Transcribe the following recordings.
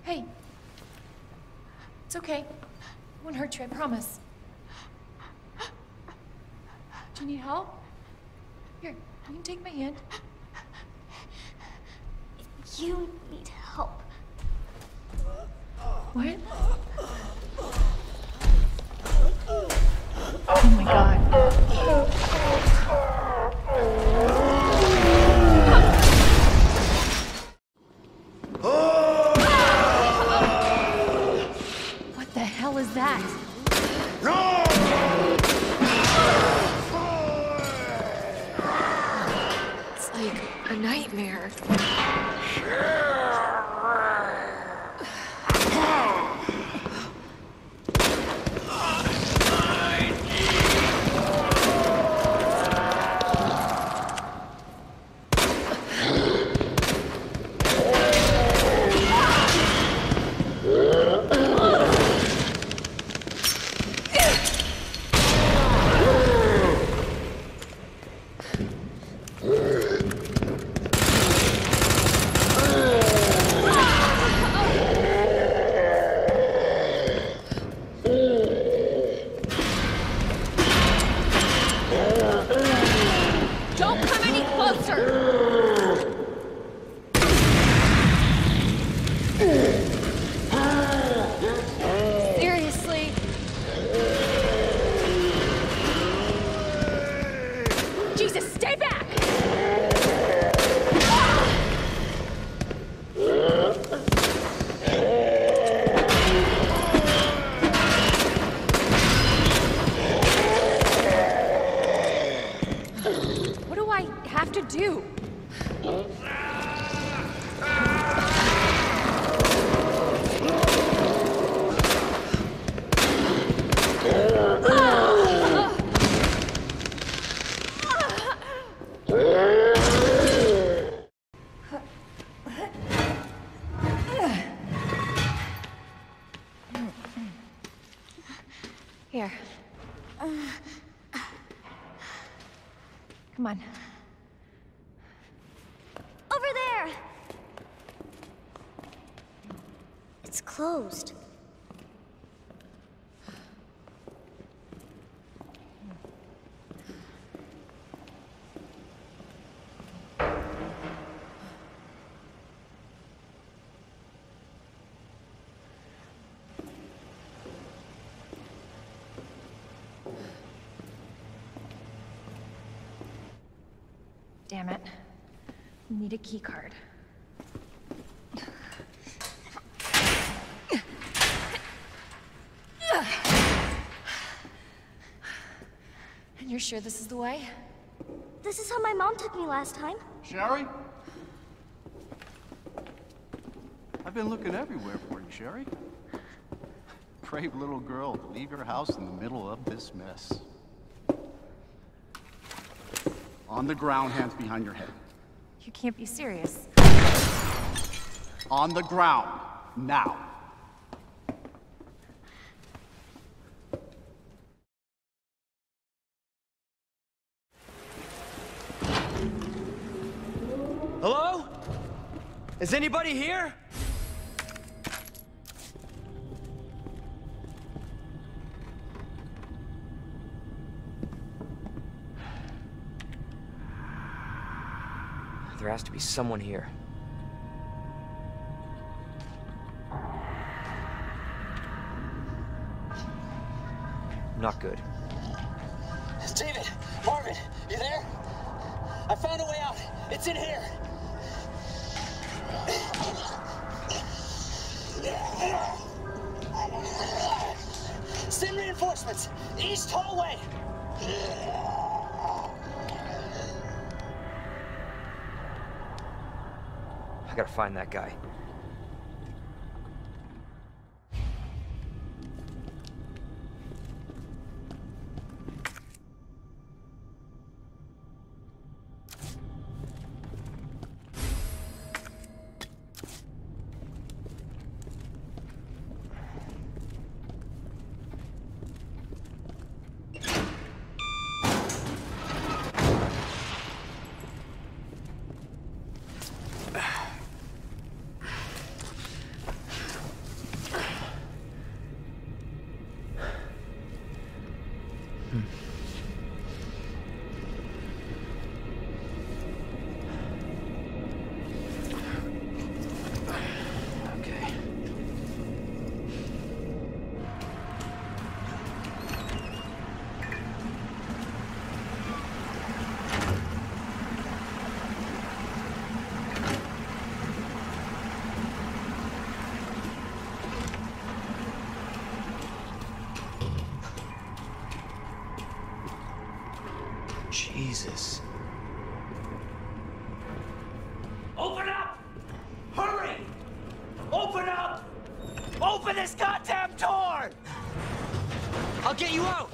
Hey. It's okay. I won't hurt you, I promise. Do you need help? Here, you can take my hand. You need help. What? Oh my god. What the hell is that? It's like a nightmare. Don't come any closer! Seriously? Jesus, stay back! What do I have to do? Here. Come on. Over there! It's closed. Damn it. Need a key card. And you're sure this is the way? This is how my mom took me last time. Sherry? I've been looking everywhere for you, Sherry. Brave little girl to leave your house in the middle of this mess. On the ground, hands behind your head. You can't be serious. On the ground, now. Hello? Is anybody here? There has to be someone here. Not good. David! Marvin! You there? I found a way out! It's in here! Send reinforcements! East hallway! I gotta find that guy. Jesus. Open up! Hurry! Open up! Open this goddamn door! I'll get you out!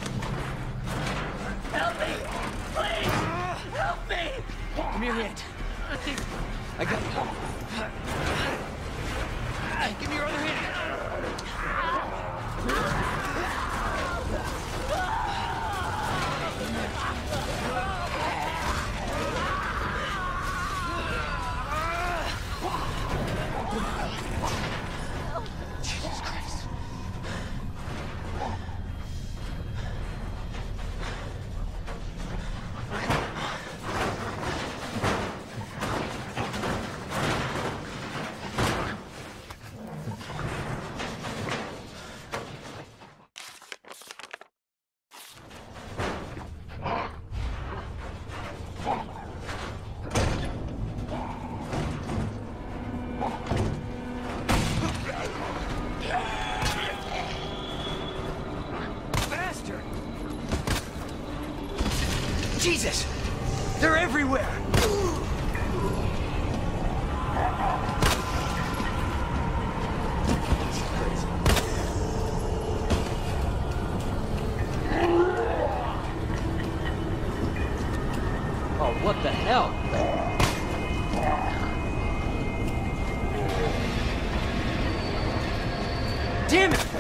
Help me! Please! Help me! Give me your hand. I got you. Give me your other hand. Jesus Christ. Jesus! They're everywhere! Oh, what the hell? Damn it!